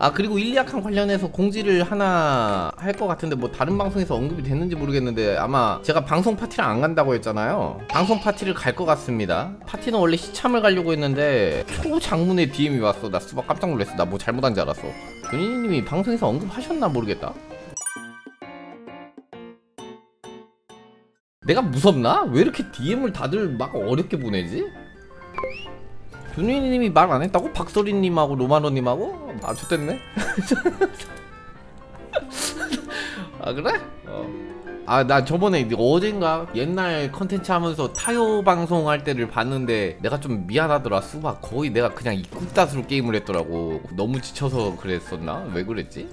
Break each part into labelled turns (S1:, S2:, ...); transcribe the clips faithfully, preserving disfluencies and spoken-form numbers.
S1: 아 그리고 일리약한 관련해서 공지를 하나 할 것 같은데 뭐 다른 방송에서 언급이 됐는지 모르겠는데 아마 제가 방송 파티를 안 간다고 했잖아요. 방송 파티를 갈 것 같습니다. 파티는 원래 시참을 가려고 했는데 초장문의 디엠이 왔어. 나 수박 깜짝 놀랐어. 나 뭐 잘못한 줄 알았어. 준이님이 방송에서 언급하셨나 모르겠다. 내가 무섭나? 왜 이렇게 디엠을 다들 막 어렵게 보내지? 준이님이 말 안 했다고? 박소리님하고 로마노님하고? 아 좋댔네? 아 그래? 어. 아 나 저번에 어젠가 옛날 컨텐츠 하면서 타요 방송 할 때를 봤는데 내가 좀 미안하더라. 수박 거의 내가 그냥 이국다수로 게임을 했더라고. 너무 지쳐서 그랬었나? 왜 그랬지?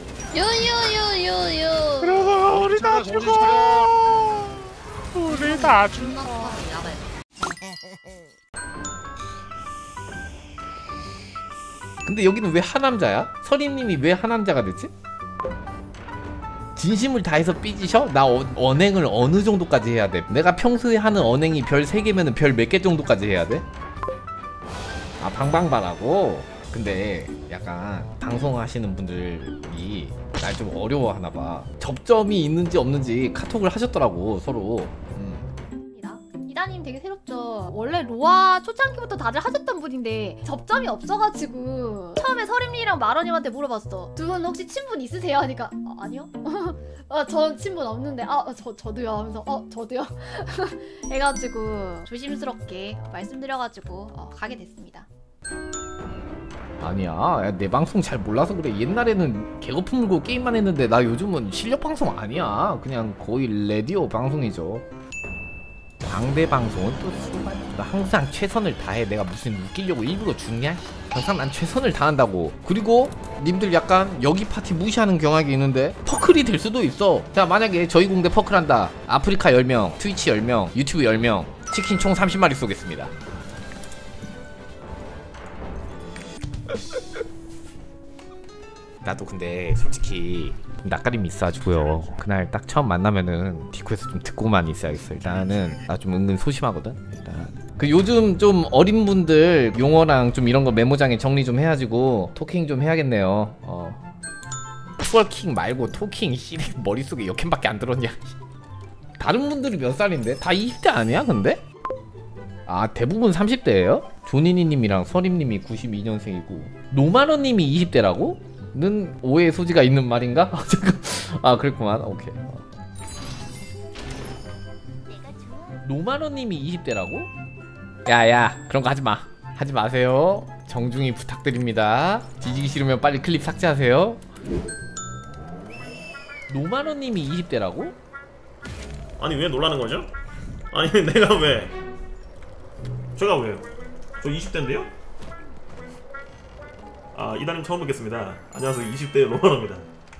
S2: 요요요요요.
S3: 여러분 우리 다 죽어. 우리 다 죽어.
S1: 근데 여기는 왜 하남자야? 서림님이 왜 하남자가 됐지? 진심을 다해서 삐지셔? 나 어, 언행을 어느 정도까지 해야 돼? 내가 평소에 하는 언행이 별 세 개면은 별 몇 개 정도까지 해야 돼? 아 방방바라고? 근데 약간 방송하시는 분들이 날 좀 어려워하나봐. 접점이 있는지 없는지 카톡을 하셨더라고 서로. 음.
S2: 이다님 되게 새롭죠? 원래 로아 초창기부터 다들 하셨던 분인데 접점이 없어가지고 처음에 서림이랑 마러님한테 물어봤어. 두 분 혹시 친분 있으세요? 하니까 어, 아니요? 어, 전 친분 없는데 아 저, 저도요 하면서 어 저도요 해가지고 조심스럽게 말씀드려가지고 어, 가게 됐습니다.
S1: 아니야 내 방송 잘 몰라서 그래. 옛날에는 개거품 물고 게임만 했는데 나 요즘은 실력 방송 아니야. 그냥 거의 라디오 방송이죠. 방대 방송은 또 수만 항상 최선을 다해. 내가 무슨 웃기려고 일부러 죽냐? 항상 난 최선을 다한다고. 그리고 님들 약간 여기 파티 무시하는 경향이 있는데 퍼클이 될 수도 있어. 자 만약에 저희 공대 퍼클 한다. 아프리카 열 명, 트위치 열 명, 유튜브 열 명, 치킨 총 삼십 마리 쏘겠습니다. 나도 근데 솔직히 낯가림이 있어가지고요. 그날 딱 처음 만나면은 디코에서 좀 듣고만 있어야겠어. 일단은 나 좀 은근 소심하거든. 일단 그 요즘 좀 어린 분들 용어랑 좀 이런 거 메모장에 정리 좀 해가지고 토킹 좀 해야겠네요. 어. 트월킹 말고 토킹 씨 머릿속에 역캠밖에 안 들었냐. 다른 분들이 몇 살인데? 다 이십 대 아니야 근데? 아 대부분 삼십 대예요? 조니니님이랑 서림님이 구십이 년생이고 노마너님이 이십 대라고? 는 오해의 소지가 있는 말인가? 아 잠깐 아 그랬구만. 오케이. 노마너님이 이십 대라고? 야야 그런 거 하지마. 하지 마세요. 정중히 부탁드립니다. 뒤지기 싫으면 빨리 클립 삭제하세요. 노마너님이 이십 대라고?
S4: 아니 왜 놀라는 거죠? 아니 내가 왜 제가 왜요? 저 이십 대인데요? 아 이다님 처음 뵙겠습니다. 안녕하세요. 이십 대 로마노입니다.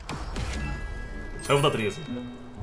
S4: 잘 부탁드리겠습니다.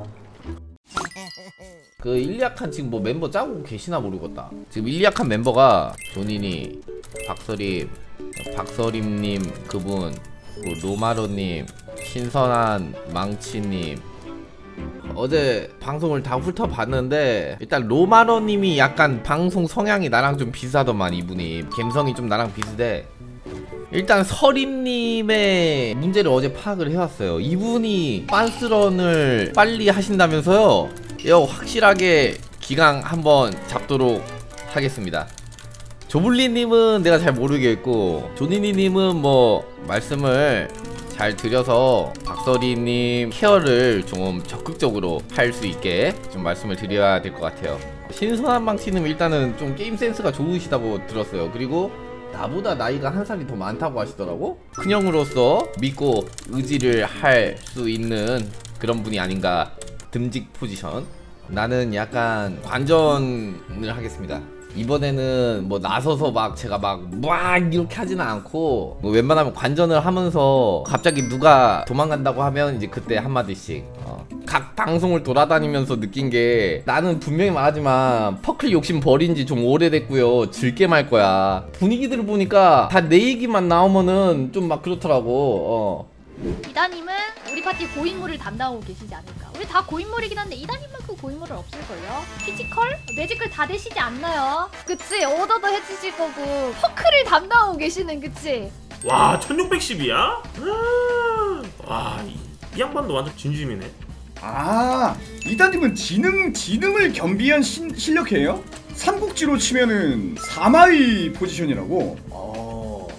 S1: 그 일리약한 지금 뭐 멤버 짜고 계시나 모르겠다. 지금 일리약한 멤버가 조니니, 박서림, 박서림님 그분, 로마로님, 신선한 망치님. 어제 방송을 다 훑어봤는데 일단 로마로님이 약간 방송 성향이 나랑 좀 비슷하더만. 이분이 감성이 좀 나랑 비슷해. 일단 서림님의 문제를 어제 파악을 해왔어요. 이분이 빤스런을 빨리 하신다면서요. 이거 확실하게 기강 한번 잡도록 하겠습니다. 조블리님은 내가 잘 모르겠고 조니니님은 뭐 말씀을 잘 드려서 박서리님 케어를 좀 적극적으로 할 수 있게 좀 말씀을 드려야 될 것 같아요. 신선한 망치는 일단은 좀 게임 센스가 좋으시다고 들었어요. 그리고 나보다 나이가 한 살이 더 많다고 하시더라고? 큰형으로서 믿고 의지를 할 수 있는 그런 분이 아닌가. 듬직 포지션. 나는 약간 관전을 하겠습니다. 이번에는 뭐 나서서 막 제가 막 막 이렇게 하지는 않고 뭐 웬만하면 관전을 하면서 갑자기 누가 도망간다고 하면 이제 그때 한마디씩 어. 각 방송을 돌아다니면서 느낀 게 나는 분명히 말하지만 퍼클 욕심 버린 지 좀 오래됐고요. 즐게 말 거야. 분위기들을 보니까 다 내 얘기만 나오면은 좀 막 그렇더라고. 어.
S2: 이다님은 우리 파티 고인물을 담당하고 계시지 않을까. 우리 다 고인물이긴 한데 이다님만큼 고인물은 없을걸요? 피지컬? 매지컬 다 되시지 않나요? 그치? 오더도 해주실 거고 퍼크를 담당하고 계시는 그치?
S4: 와 천육백십이야? 와이 이 양반도 완전 진심이네.
S5: 아, 이다님은 지능, 지능을 겸비한 신, 실력이에요? 삼국지로 치면은 사마이 포지션이라고? 어.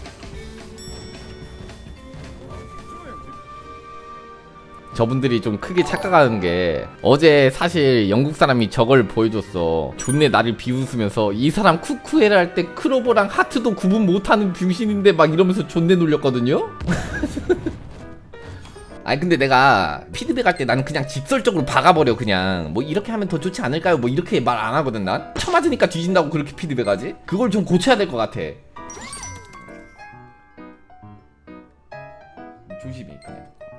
S1: 저분들이 좀 크게 착각하는 게 어제 사실 영국 사람이 저걸 보여줬어. 존내 나를 비웃으면서 이 사람 쿠쿠에를 할 때 크로버랑 하트도 구분 못하는 병신인데 막 이러면서 존내 놀렸거든요? 아니 근데 내가 피드백 할 때 나는 그냥 직설적으로 박아버려. 그냥 뭐 이렇게 하면 더 좋지 않을까요? 뭐 이렇게 말 안 하거든. 난 쳐맞으니까 뒤진다고 그렇게 피드백하지? 그걸 좀 고쳐야 될 것 같아. 조심히 그냥.